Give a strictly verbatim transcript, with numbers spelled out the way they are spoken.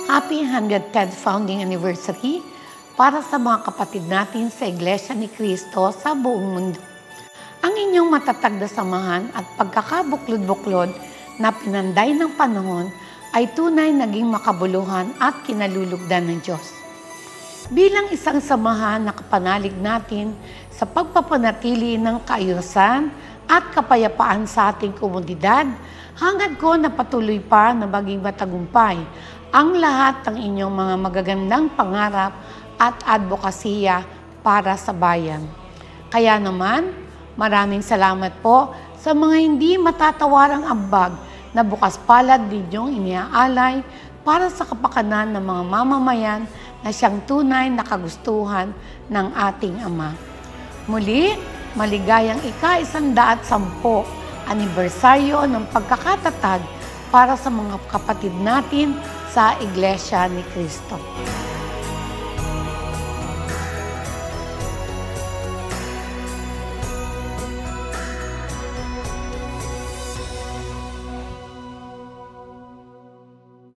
Happy one hundred tenth Founding Anniversary para sa mga kapatid natin sa Iglesia ni Cristo sa buong mundo. Ang inyong matatag na samahan at pagkakabuklod-buklod na pinanday ng panahon ay tunay naging makabuluhan at kinalulugdan ng Diyos. Bilang isang samahan na kapanalig natin sa pagpapanatili ng kaayusan at kapayapaan sa ating komunidad, hangad ko na patuloy pa na maging matagumpay ang lahat ng inyong mga magagandang pangarap at advokasya para sa bayan. Kaya naman, maraming salamat po sa mga hindi matatawarang ambag na bukas palad ninyong iniaalay para sa kapakanan ng mga mamamayan na siyang tunay na kagustuhan ng ating Ama. Muli, maligayang ika-isandaat sampo anibersaryo ng pagkakatatag para sa mga kapatid natin sa Iglesia ni Cristo.